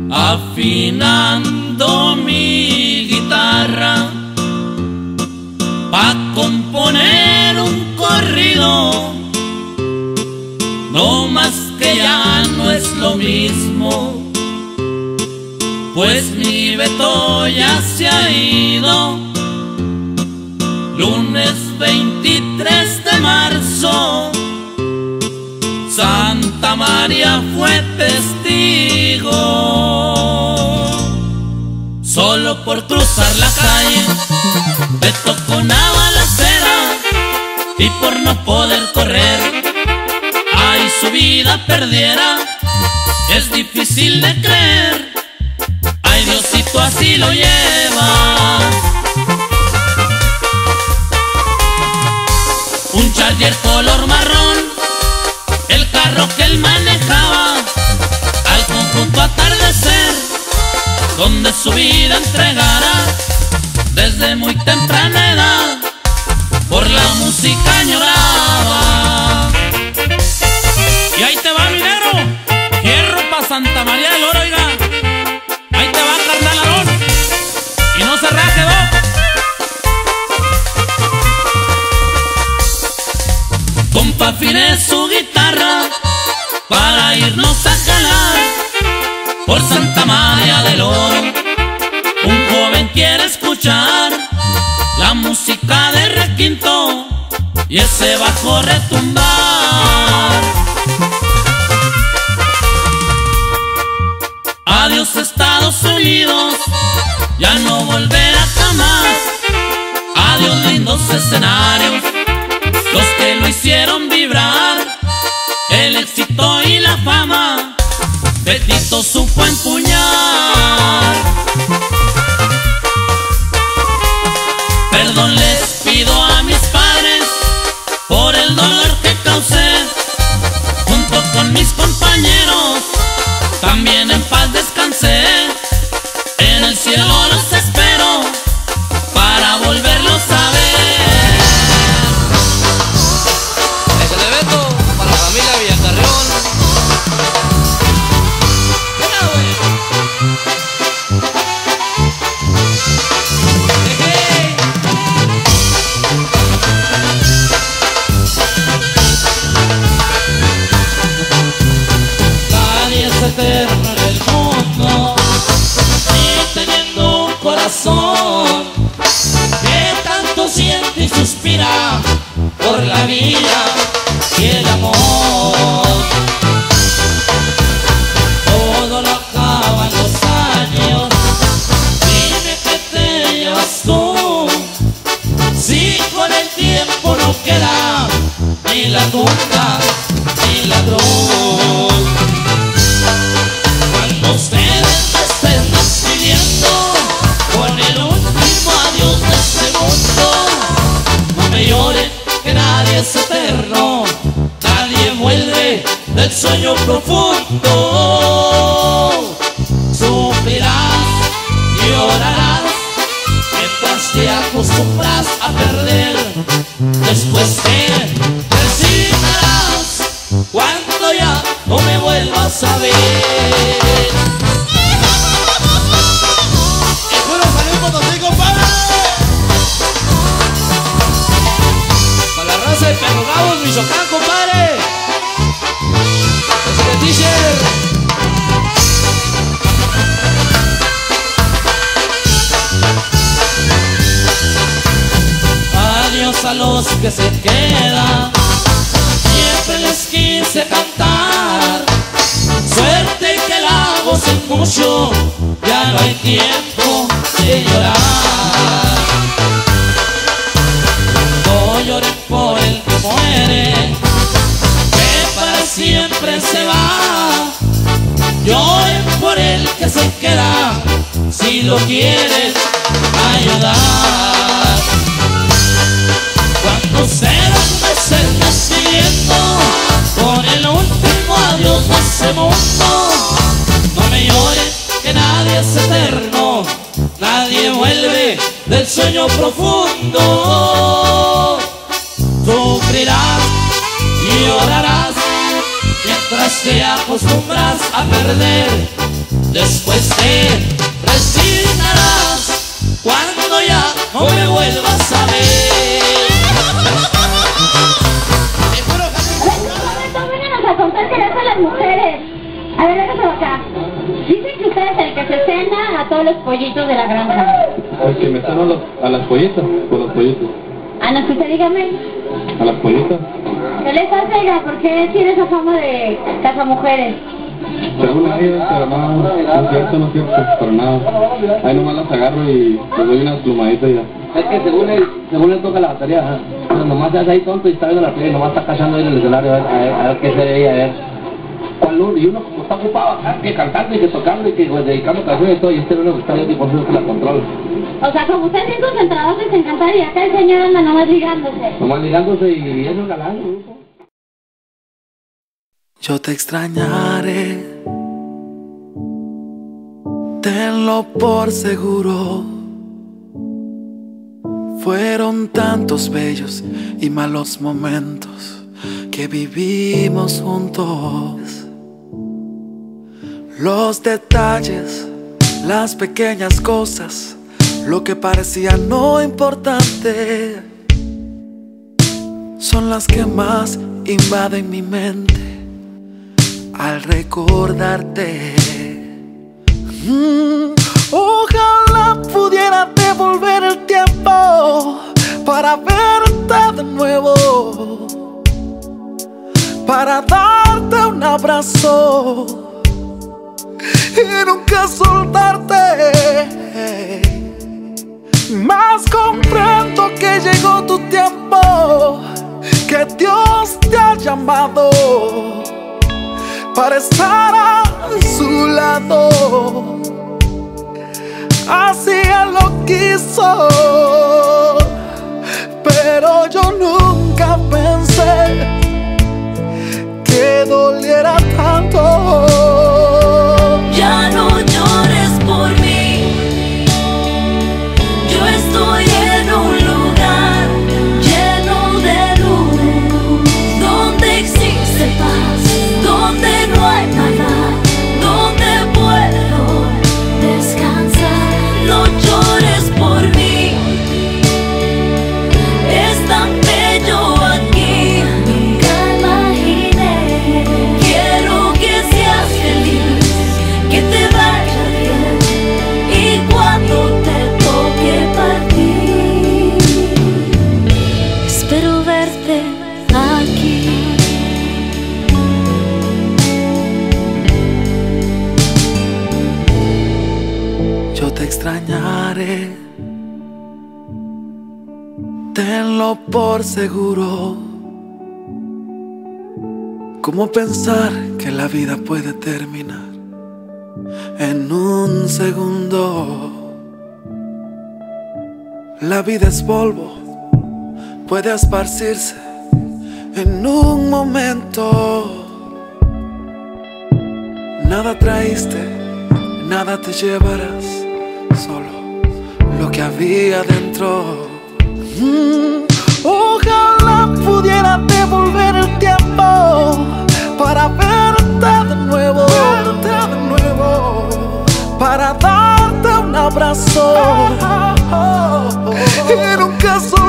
afinando mi guitarra pa' componer un corrido. No más que ya no es lo mismo, pues mi Beto ya se ha ido. Lunes 23 de marzo, Santa María fue testigo. Solo por cruzar la calle, Beto con una balacera, y por no poder correr, ay, su vida perdiera. Es difícil de creer, ay, Diosito así lo lleva. Un Charger color marrón, el carro que él manejaba, al conjunto atardecer, donde su vida entregara. Desde muy temprana edad, por la música añoraba. Y ahí te va, mi negro, hierro pa' Santa María del Oro, oiga. Ahí te va, carnalarón, y no se raje, ¿no? Compa, afine su guitarra para irnos a jalar por Santa María del Oro. Un joven quiere escuchar la música de requinto y ese bajo retumbar. Adiós Estados Unidos, ya no volverá jamás. Adiós lindos escenarios, los que lo hicieron vibrar. El éxito y la fama, Betito supo empuñar. Perdón les pido a mis padres por el dolor que causé. Junto con mis compañeros, también en paz descansé. En el cielo los espero para volverlos a ver. Nadie es eterno en el mundo, ni teniendo un corazón que tanto siente y suspira por la vida y el amor. Todo lo acaban los años, dime que te llevas tú, si con el tiempo no queda ni la tumba ni la cruz. Cuando ustedes me estén despidiendo con el último adiós de este mundo, no me lloren, que nadie es eterno, nadie vuelve del sueño profundo. Sufrirás, llorarás, mientras te acostumbras a perder. Después te resignarás cuando ya no me vuelvas a ver. ¡Y puro San Luis Potosí, compadre! Para la raza de Perrogabos, Michoacán, compadre. Ese es el teacher. Adiós a los que se quedan, siempre les quise cantar. Suerte que la voz es mucho, ya no hay tiempo de llorar. No lloren por el que muere, que para siempre se va. Lloren por el que se queda, si lo quieren ayudar. Cuando ustedes me estén despidiendo con el último adiós de este mundo, no me lloren, que nadie es eterno, nadie vuelve del sueño profundo. Sufrirás y llorarás mientras te acostumbras a perder. Después te resignarás cuando ya no me vuelvas a ver. Vénganos a contar qué le hacen las mujeres. A ver, véngase acá. Dicen que usted es el que se cena a todos los pollitos de la granja. El que me ceno a las pollitas, por los pollitos. Ah, no, usted dígame. A las pollitas. ¿Qué les hace, oiga? ¿Por qué tiene esa fama de cazamujeres? Según ellos, pero no es cierto, para nada. Ahí nomás las agarro y les doy unas plumaditas ya. Es que según él toca la batería, pero nomás se hace ahí tonto y está viendo la playa y nomás está cachando ahí en el escenario a ver qué se veía, a ver cuál uno, y uno como está ocupado acá, que cantando y que tocando y que dedicando canciones y todo, y este es uno que está viendo y por eso que la controla. O sea, como ustedes bien concentrados en cantar y acá el señor anda nomás ligándose. Nomás ligándose y eso es galán, grupo. Yo te extrañaré, tenlo por seguro. Fueron tantos bellos y malos momentos que vivimos juntos. Los detalles, las pequeñas cosas, lo que parecía no importante, son las que más invaden mi mente al recordarte. Ojalá pudiera devolver el tiempo para verte de nuevo, para darte un abrazo y nunca soltarte. Mas comprendo que llegó tu tiempo, que Dios te ha llamado para estar a su lado. Así Él lo quiso, pero yo nunca pensé que doliera tanto. Ya no llores por mí, yo estoy en un lugar lleno de luz, donde existe paz, donde no hay maldad, donde puedo descansar. No llores por mí, es tan bello aquí, nunca imaginé. Quiero que seas feliz, que te vaya bien, y cuando te toque partir, espero verte aquí. Yo te extrañaré, tenlo por seguro. ¿Cómo pensar que la vida puede terminar en un segundo? La vida es polvo, puede esparcirse en un momento. Nada traíste, nada te llevarás, solo lo que había dentro. Ojalá pudiera devolver el tiempo para verte de nuevo, para darte un abrazo y nunca